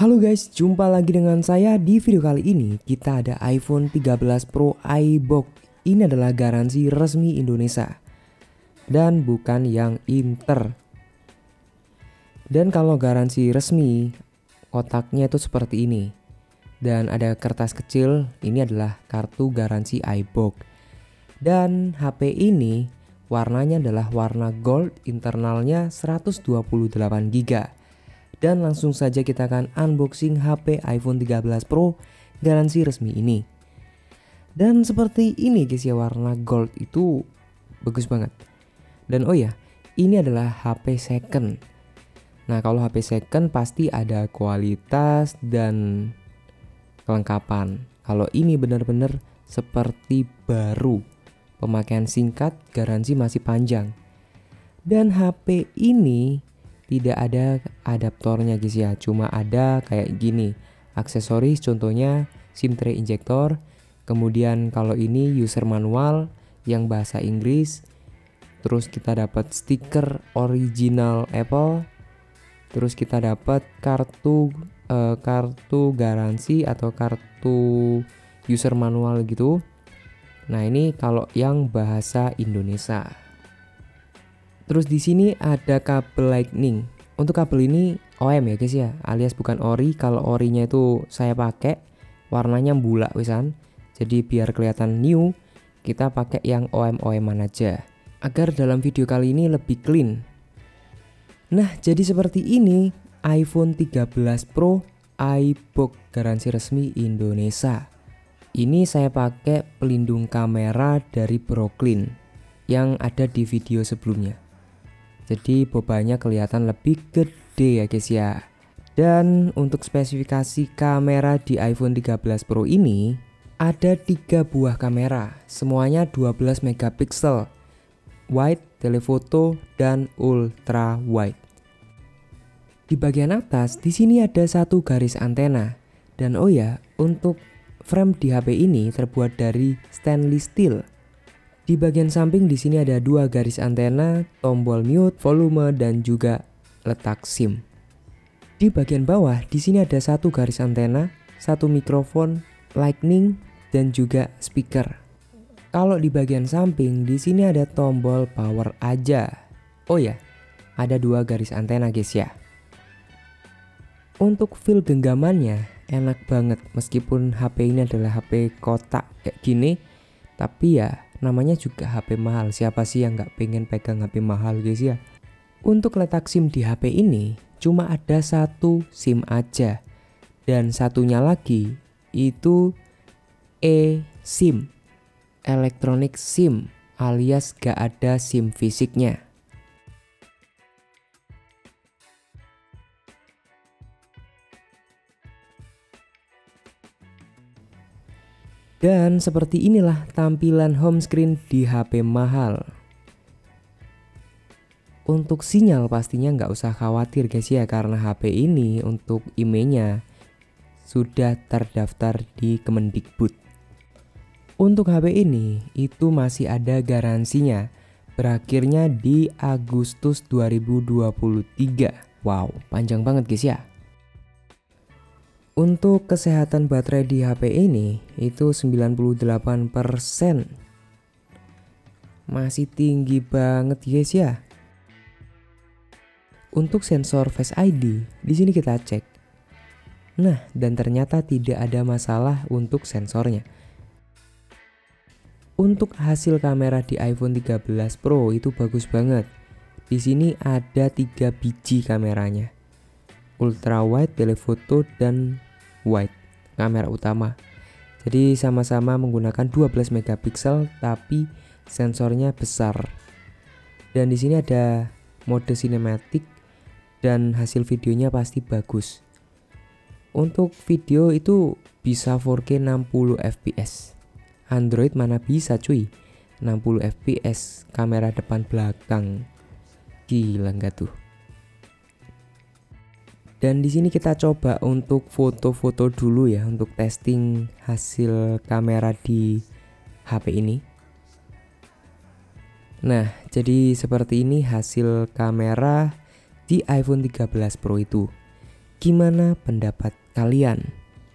Halo guys, jumpa lagi dengan saya. Di video kali ini kita ada iPhone 13 Pro iBox. Ini adalah garansi resmi Indonesia dan bukan yang inter. Dan kalau garansi resmi, kotaknya itu seperti ini. Dan ada kertas kecil, ini adalah kartu garansi iBox. Dan HP ini warnanya adalah warna gold, internalnya 128GB. Dan langsung saja kita akan unboxing HP iPhone 13 Pro garansi resmi ini. Dan seperti ini guys ya, warna gold itu bagus banget. Dan oh ya, ini adalah HP second. Nah kalau HP second pasti ada kualitas dan kelengkapan. Kalau ini benar-benar seperti baru, pemakaian singkat, garansi masih panjang. Dan HP ini tidak ada adaptornya guys ya, cuma ada kayak gini aksesoris, contohnya SIM tray injector. Kemudian kalau ini user manual yang bahasa Inggris, terus kita dapat stiker original Apple, terus kita dapat kartu garansi atau kartu user manual gitu. Nah ini kalau yang bahasa Indonesia. Terus di sini ada kabel lightning. Untuk kabel ini OM ya guys ya, alias bukan ori. Kalau orinya itu saya pakai warnanya bulak wisan. Jadi biar kelihatan new, kita pakai yang OM-OM-an aja agar dalam video kali ini lebih clean. Nah, jadi seperti ini iPhone 13 Pro iBox garansi resmi Indonesia. Ini saya pakai pelindung kamera dari Brooklyn yang ada di video sebelumnya. Jadi bobanya kelihatan lebih gede ya guys ya. Dan untuk spesifikasi kamera di iPhone 13 Pro ini ada 3 buah kamera, semuanya 12 megapiksel, wide, telephoto, dan ultra wide. Di bagian atas di sini ada satu garis antena. Dan oh ya, untuk frame di HP ini terbuat dari stainless steel. Di bagian samping di sini ada 2 garis antena, tombol mute, volume, dan juga letak SIM. Di bagian bawah di sini ada 1 garis antena, 1 mikrofon, lightning, dan juga speaker. Kalau di bagian samping di sini ada tombol power aja. Oh ya, ada 2 garis antena guys ya. Untuk feel genggamannya enak banget, meskipun HP ini adalah HP kotak kayak gini, tapi ya namanya juga HP mahal. Siapa sih yang nggak pengen pegang HP mahal guys ya. Untuk letak SIM di HP ini cuma ada 1 SIM aja. Dan satunya lagi itu eSIM, electronic SIM, alias gak ada SIM fisiknya. Dan seperti inilah tampilan home screen di HP mahal. Untuk sinyal pastinya nggak usah khawatir guys ya, karena HP ini untuk IMEI-nya sudah terdaftar di Kemendikbud. Untuk HP ini itu masih ada garansinya, berakhirnya di Agustus 2023. Wow, panjang banget guys ya. Untuk kesehatan baterai di HP ini itu 98%. Masih tinggi banget guys ya. Untuk sensor Face ID di sini kita cek. Nah, dan ternyata tidak ada masalah untuk sensornya. Untuk hasil kamera di iPhone 13 Pro itu bagus banget. Di sini ada 3 biji kameranya. Ultra wide, telephoto, dan wide kamera utama. Jadi sama-sama menggunakan 12 megapiksel tapi sensornya besar. Dan di sini ada mode sinematik dan hasil videonya pasti bagus. Untuk video itu bisa 4K 60 fps. Android mana bisa cuy 60 fps kamera depan belakang. Gila enggak tuh? Dan di sini kita coba untuk foto-foto dulu ya, untuk testing hasil kamera di HP ini. Nah, jadi seperti ini hasil kamera di iPhone 13 Pro itu. Gimana pendapat kalian?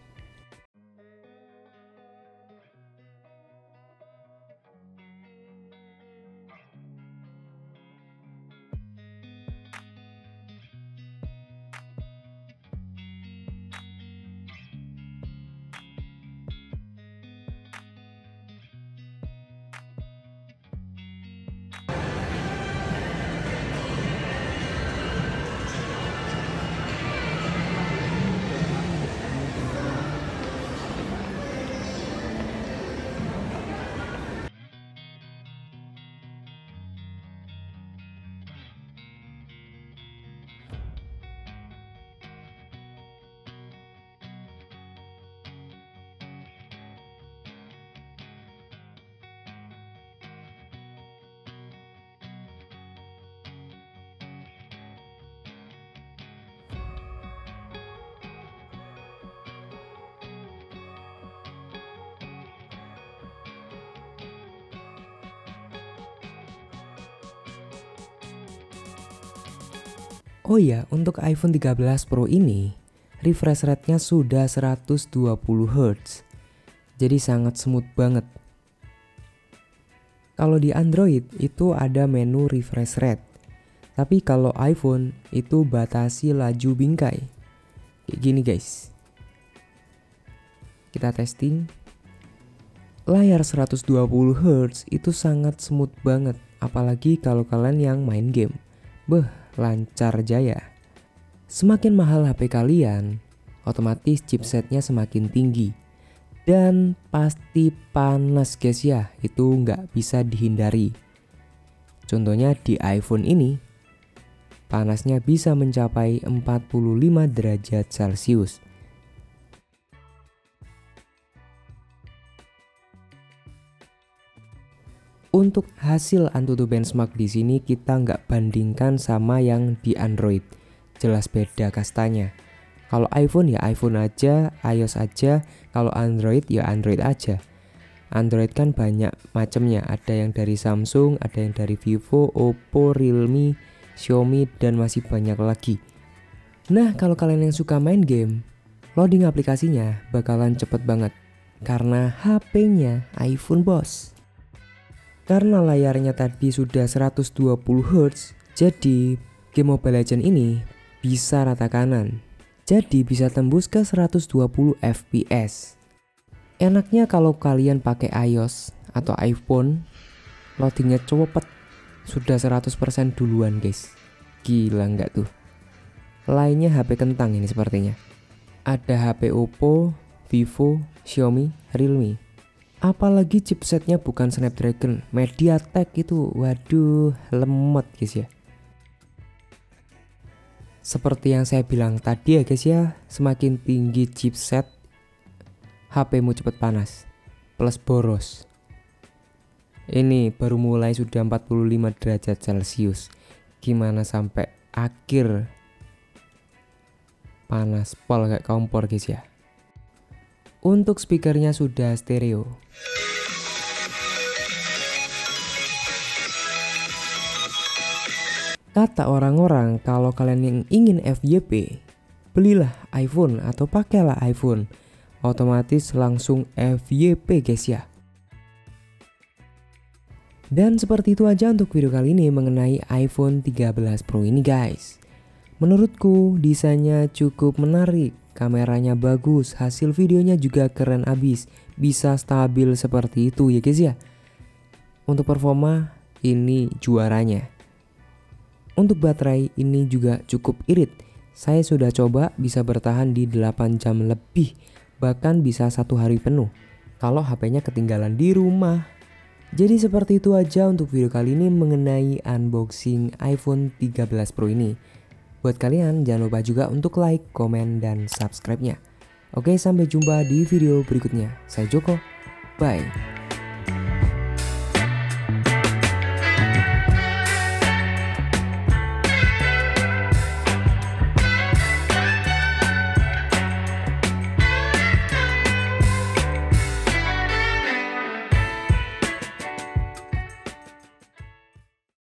Oh ya, untuk iPhone 13 Pro ini refresh rate-nya sudah 120 Hz. Jadi sangat smooth banget. Kalau di Android itu ada menu refresh rate. Tapi kalau iPhone itu batasi laju bingkai. Kayak gini guys. Kita testing. Layar 120 Hz itu sangat smooth banget. Apalagi kalau kalian yang main game. Lancar jaya. Semakin mahal HP kalian, otomatis chipsetnya semakin tinggi. Dan pasti panas guys ya, itu nggak bisa dihindari. Contohnya di iPhone ini, panasnya bisa mencapai 45 derajat Celcius. Untuk hasil AnTuTu benchmark di sini kita nggak bandingkan sama yang di Android, jelas beda kastanya. Kalau iPhone ya iPhone aja, iOS aja. Kalau Android ya Android aja. Android kan banyak macamnya, ada yang dari Samsung, ada yang dari Vivo, Oppo, Realme, Xiaomi, dan masih banyak lagi. Nah kalau kalian yang suka main game, loading aplikasinya bakalan cepet banget karena HP-nya iPhone bos. Karena layarnya tadi sudah 120 Hz, jadi game Mobile Legends ini bisa rata kanan. Jadi bisa tembus ke 120 fps. Enaknya kalau kalian pakai iOS atau iPhone, loadingnya cepet, sudah 100% duluan guys. Gila nggak tuh? Lainnya HP kentang ini sepertinya. Ada HP Oppo, Vivo, Xiaomi, Realme. Apalagi chipsetnya bukan Snapdragon, MediaTek itu, waduh, lemot guys ya. Seperti yang saya bilang tadi ya guys ya, semakin tinggi chipset, HP-mu cepet panas, plus boros. Ini baru mulai sudah 45 derajat Celcius. Gimana sampai akhir panas pol kayak kompor guys ya. Untuk speakernya sudah stereo. Kata orang-orang kalau kalian yang ingin FYP, belilah iPhone atau pakailah iPhone. Otomatis langsung FYP guys ya. Dan seperti itu aja untuk video kali ini mengenai iPhone 13 Pro ini guys. Menurutku desainnya cukup menarik, kameranya bagus, hasil videonya juga keren abis, bisa stabil seperti itu ya guys ya. Untuk performa ini juaranya. Untuk baterai ini juga cukup irit. Saya sudah coba bisa bertahan di 8 jam lebih, bahkan bisa 1 hari penuh kalau HP-nya ketinggalan di rumah. Jadi seperti itu aja untuk video kali ini mengenai unboxing iPhone 13 Pro ini. Buat kalian jangan lupa juga untuk like, komen, dan subscribe-nya. Oke, sampai jumpa di video berikutnya. Saya Joko, bye.